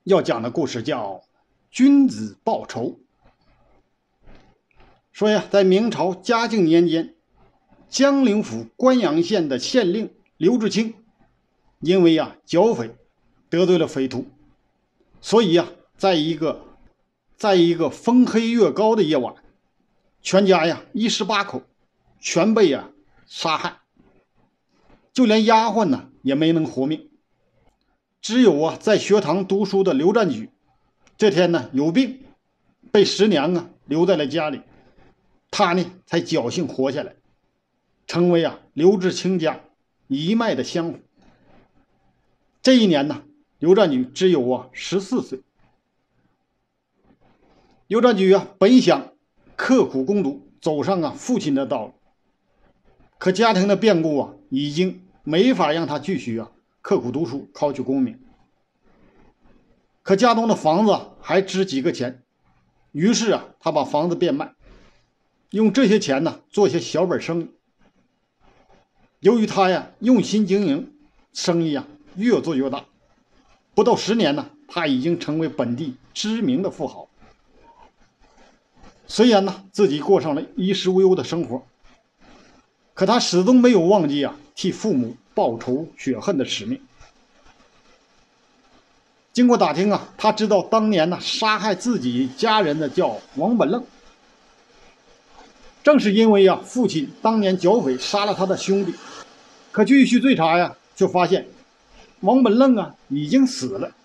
要讲的故事叫君子报仇。说呀，在明朝嘉靖年间，江陵府关阳县的县令刘志清，因为剿匪得罪了匪徒，所以在一个风黑月高的夜晚，全家一十八口全被杀害，就连丫鬟呢也没能活命。只有在学堂读书的刘占举，这天呢有病，被师娘留在了家里，他呢才侥幸活下来，成为刘志清家一脉的香火。这一年呢，刘占举只有14岁。刘占举本想刻苦攻读，走上父亲的道路，可家庭的变故已经没法让他继续刻苦读书，考取功名。可家中的房子还值几个钱，于是他把房子变卖，用这些钱呢做些小本生意。由于他用心经营，生意越做越大，不到10年呢，他已经成为本地知名的富豪。虽然呢自己过上了衣食无忧的生活，可他始终没有忘记替父母报仇雪恨的使命。经过打听他知道当年杀害自己家人的叫王本愣。正是因为父亲当年剿匪杀了他的兄弟，可继续追查就发现王本愣已经死了。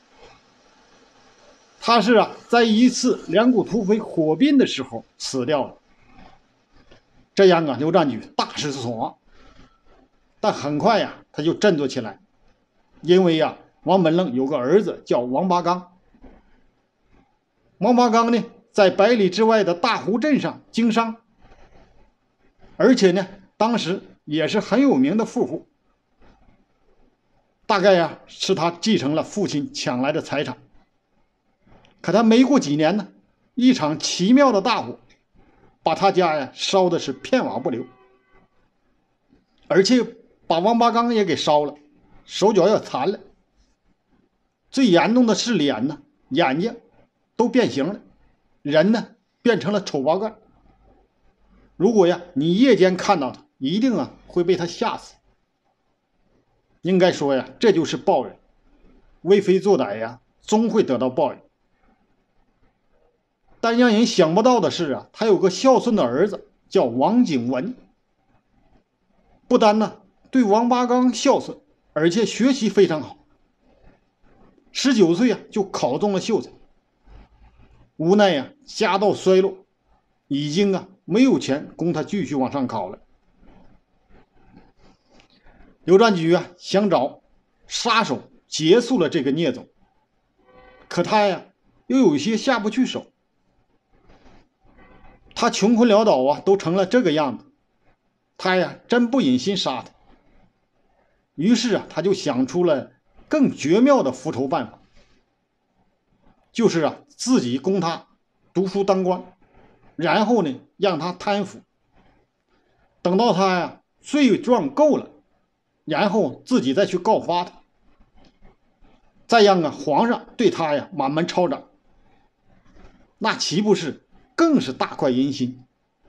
他是在一次两股土匪火并的时候死掉了。这样刘占举大失所望，但很快他就振作起来，因为王本愣有个儿子叫王八刚。王八刚呢在100里之外的大湖镇上经商，而且呢当时也是很有名的富户，大概是他继承了父亲抢来的财产。可他没过几年呢，一场奇妙的大火把他家烧的是片瓦不留，而且把王八刚也给烧了，手脚也残了。最严重的是脸呢，眼睛都变形了，人呢变成了丑八怪。如果你夜间看到他，一定会被他吓死。应该说这就是报应，为非作歹终会得到报应。但让人想不到的是他有个孝顺的儿子叫王景文，不但呢对王八刚孝顺，而且学习非常好。19岁就考中了秀才。无奈家道衰落，已经没有钱供他继续往上考了。刘占举想找杀手结束了这个孽种，可他又有些下不去手。他穷困潦倒都成了这个样子，他真不忍心杀他。于是他就想出了更绝妙的复仇办法，就是自己供他读书当官，然后呢让他贪腐，等到他罪状够了，然后自己再去告发他，再让皇上对他满门抄斩，那岂不是更是大快人心？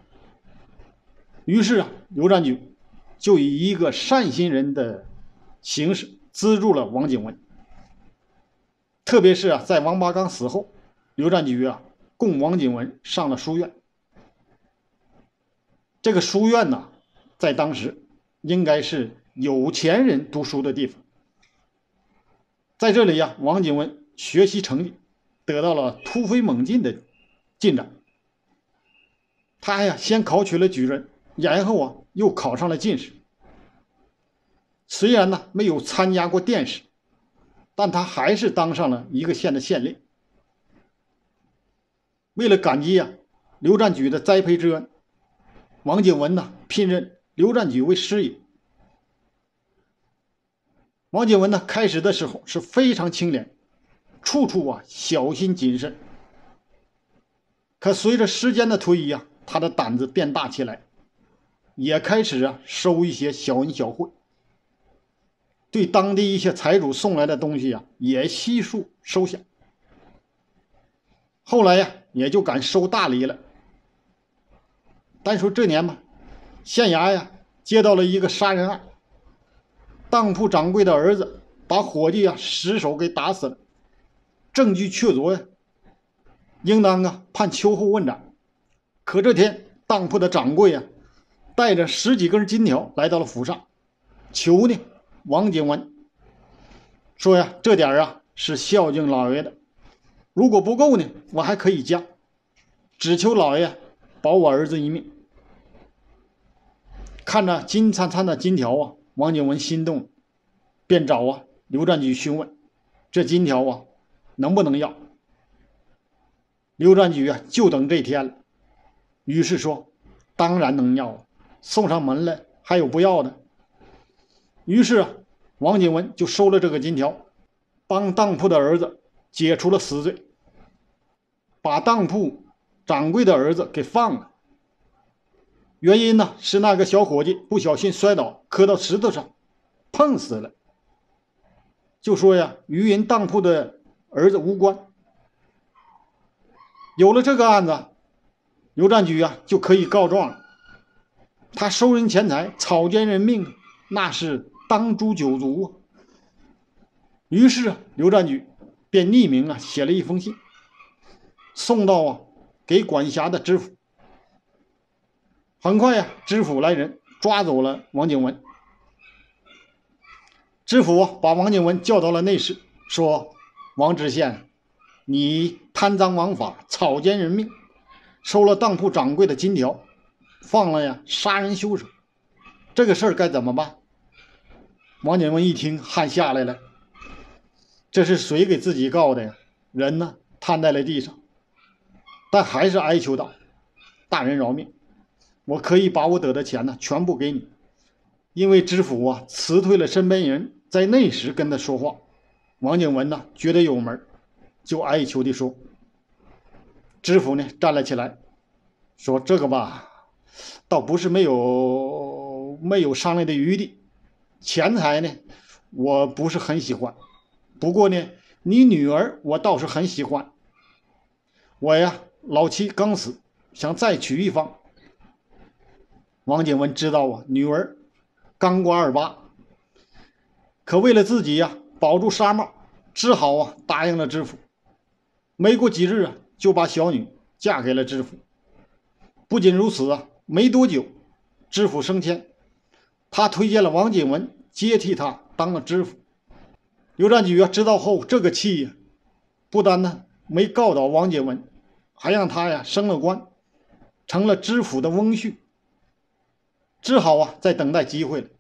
于是刘占举就以一个善心人的形式资助了王景文。特别是在王八刚死后，刘占举供王景文上了书院。这个书院呢，在当时应该是有钱人读书的地方。在这里王景文学习成绩得到了突飞猛进的进展。他先考取了举人，然后又考上了进士。虽然呢没有参加过殿试，但他还是当上了一个县的县令。为了感激刘占举的栽培之恩，王景文呢聘任刘占举为师爷。王景文呢开始的时候是非常清廉，处处小心谨慎。可随着时间的推移他的胆子变大起来，也开始收一些小恩小惠，对当地一些财主送来的东西也悉数收下。 后来呀也就敢收大礼了。单说这年嘛，县衙呀接到了一个杀人案，当铺掌柜的儿子把伙计啊失手给打死了，证据确凿呀，应当啊判秋后问斩。可这天当铺的掌柜啊带着10几根金条来到了府上，求呢王景文，说呀这点啊是孝敬老爷的，如果不够呢我还可以加，只求老爷保我儿子一命。看着金灿灿的金条啊，王景文心动，便找啊刘占举询问这金条啊能不能要。刘占举啊就等这天了，于是说当然能要，送上门来还有不要的。于是啊王景文就收了这个金条，帮当铺的儿子解除了死罪，把当铺掌柜的儿子给放了。原因呢是那个小伙计不小心摔倒，磕到石头上碰死了，就说呀与人当铺的儿子无关。有了这个案子，刘占举啊就可以告状了。他收人钱财，草菅人命，那是当诛九族啊。于是啊刘占举便匿名啊写了一封信，送到啊给管辖的知府。很快呀知府来人抓走了王景文。知府把王景文叫到了内室，说王知县，你贪赃枉法，草菅人命，收了当铺掌柜的金条，放了呀杀人凶手，这个事儿该怎么办？王景文一听汗下来了，这是谁给自己告的呀？人呢瘫在了地上，但还是哀求道，大人饶命，我可以把我得的钱呢全部给你。因为知府啊辞退了身边人，在那时跟他说话，王景文呢觉得有门，就哀求地说。知府呢站了起来，说这个吧倒不是没有商量的余地，钱财呢我不是很喜欢，不过呢你女儿我倒是很喜欢，我呀老妻刚死，想再娶一方。王景文知道啊女儿刚过28，可为了自己呀保住纱帽，只好啊答应了知府。没过几日啊就把小女嫁给了知府。不仅如此啊，没多久知府升迁，他推荐了王景文接替他当了知府。刘占举啊知道后，这个气呀不单呢没告倒王景文，还让他呀升了官，成了知府的翁婿，只好啊在等待机会了。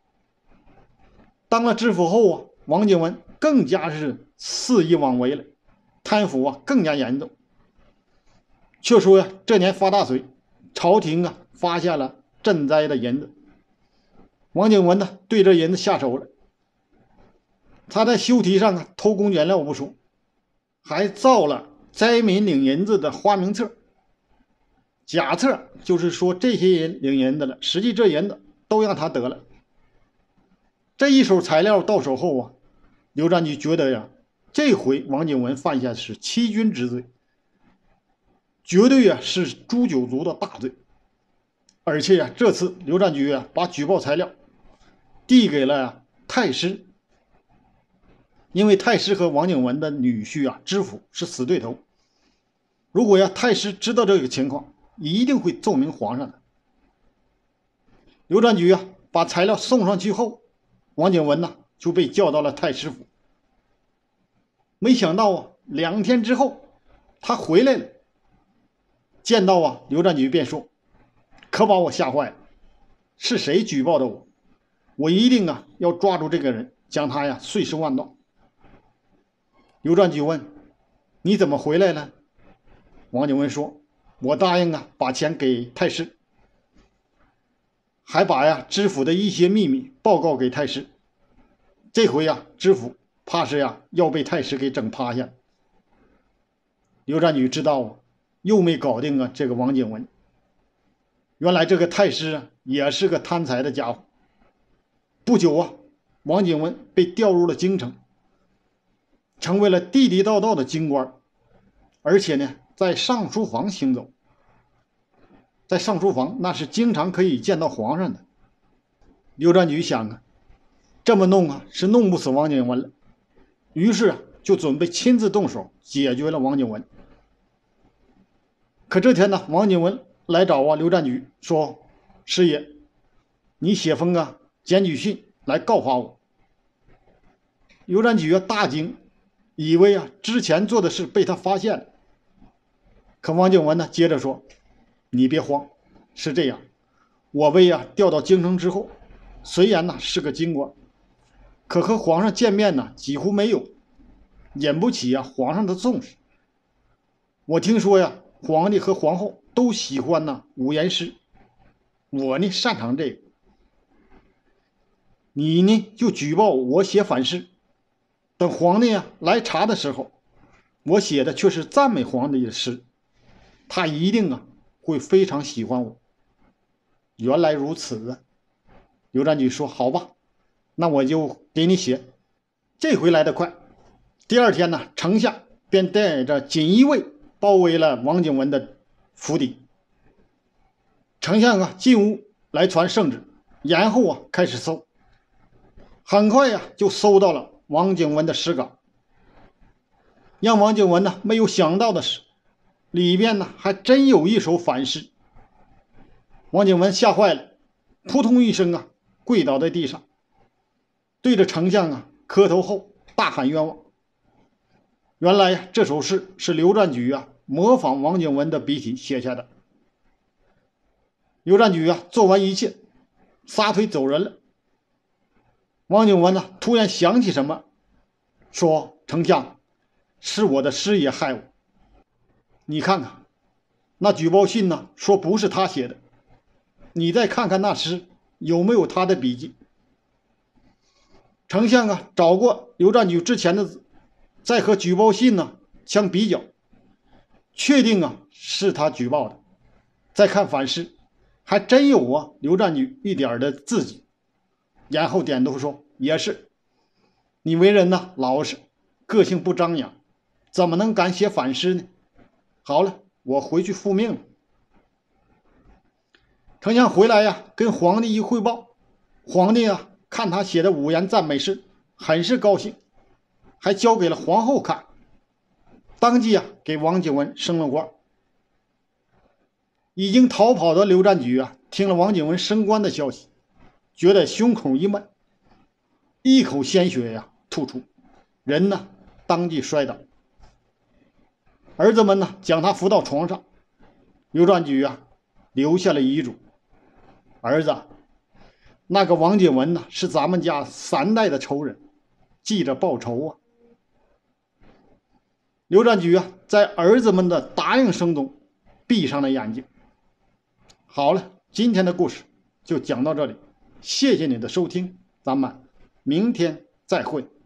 当了知府后啊，王景文更加是肆意妄为了，贪腐啊更加严重。却说呀这年发大水，朝廷啊发现了赈灾的银子，王景文呢对这银子下手了。他在修题上啊偷工减料不说，还造了灾民领银子的花名册、假册，就是说这些人领银子了，实际这银子都让他得了。这一手材料到手后啊，刘占举觉得呀，这回王景文犯下是欺君之罪，绝对啊是诛九族的大罪。而且呀，这次刘占举啊把举报材料递给了太师，因为太师和王景文的女婿啊知府是死对头，如果呀太师知道这个情况，一定会奏明皇上的。刘占举啊把材料送上去后，王景文呢就被叫到了太师府。没想到啊2天之后他回来了，见到啊刘占举便说，可把我吓坏了，是谁举报的我？我一定啊要抓住这个人，将他呀碎尸万段。刘占举问，你怎么回来了？王景文说，我答应啊把钱给太师，还把呀知府的一些秘密报告给太师。这回呀知府怕是呀要被太师给整趴下。刘占举知道啊又没搞定啊这个王景文。原来这个太师啊也是个贪财的家伙。不久啊王景文被调入了京城，成为了地地道道的京官。 而且呢，在上书房行走。在上书房那是经常可以见到皇上的。刘占举想啊，这么弄啊是弄不死王景文了，于是就准备亲自动手解决了王景文。可这天呢，王景文来找刘占举说：“师爷，你写封检举信来告发我。”刘占举大惊，以为之前做的事被他发现了。可王景文呢接着说：“你别慌，是这样，我被调到京城之后，虽然是个京官，可和皇上见面几乎没有，引不起皇上的重视。我听说皇帝和皇后都喜欢五言诗，我呢擅长这个。你呢就举报我写反诗，等皇帝来查的时候，我写的却是赞美皇帝的诗，他一定会非常喜欢我。”原来如此啊！刘占举说：“好吧，那我就给你写。”这回来得快，第二天呢，丞相便带着锦衣卫包围了王景文的府邸。丞相进屋来传圣旨，然后开始搜。很快就搜到了王景文的诗稿。让王景文没有想到的是，里边还真有一首反诗。王景文吓坏了，扑通一声跪倒在地上，对着丞相磕头后大喊冤枉。原来这首诗是刘占举模仿王景文的笔体写下的。刘占举做完一切，撒腿走人了。王景文突然想起什么，说：“丞相，是我的师爷害我。你看看那举报信说不是他写的，你再看看那诗有没有他的笔迹。”丞相找过刘占举之前的字，再和举报信相比较，确定是他举报的。再看反诗，还真有刘占举一点的字迹。然后点头说：“也是，你为人老实，个性不张扬，怎么能敢写反诗呢？好了，我回去复命了。”丞相回来跟皇帝一汇报，皇帝看他写的五言赞美诗，很是高兴，还交给了皇后看，当即给王景文升了官。已经逃跑的刘占举听了王景文升官的消息，觉得胸口一闷，一口鲜血吐出，人当即摔倒。儿子们将他扶到床上，刘占举留下了遗嘱：“儿子，那个王景文是咱们家3代的仇人，记着报仇啊。”刘占举在儿子们的答应声中闭上了眼睛。好了，今天的故事就讲到这里，谢谢你的收听，咱们明天再会。